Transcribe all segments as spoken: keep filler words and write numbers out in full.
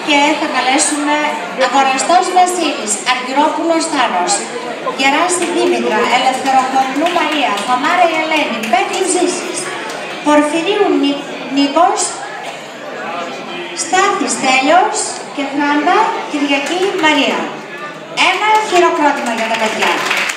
και θα καλέσουμε Αγοραστός Βασίλης, Αργυρόπουλος Θάνος, Γεράση Δήμητρα, Ελευθεροχωρινού Μαρία, Θωμάρα η Ελένη, Πέτρου Ζήσης, Πορφυρίου Νίκος, Στάθης Τέλειος και Φράντα Κυριακή Μαρία. Ένα χειροκρότημα για τα παιδιά.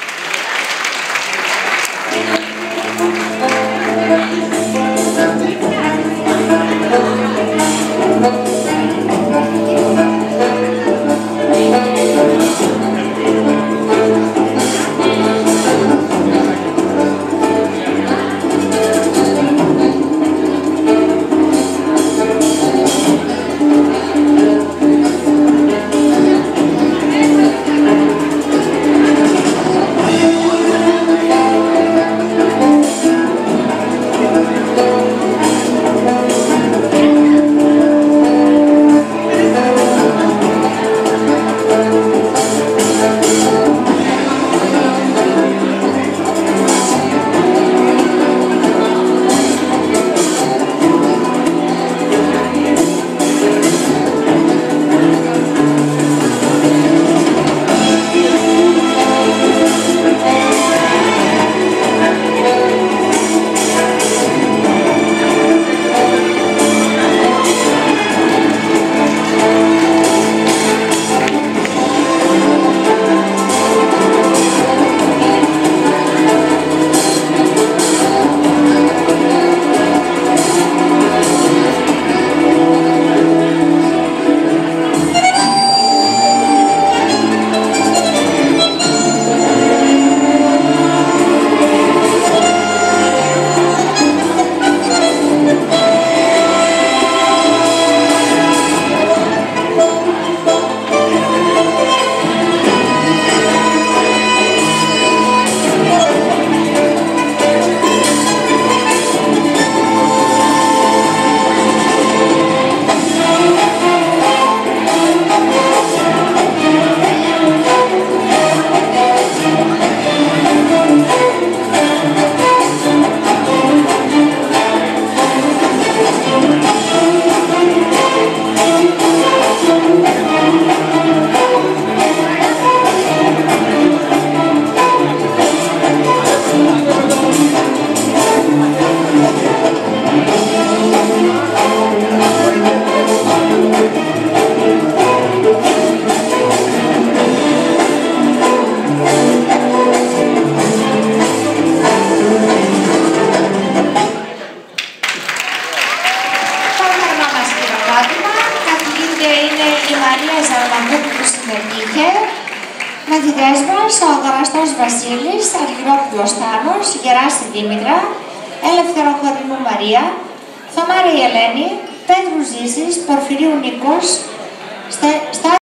Μαθητές μας, ο Αγοραστός Βασίλης, Αργυρόπουλος Θάνος, Γεράση Δήμητρα, Ελευθεροχωρινού Μαρία, Θωμάρα η Ελένη, Πέτρου Ζήσης, Πορφυρίου Νίκος, Στα...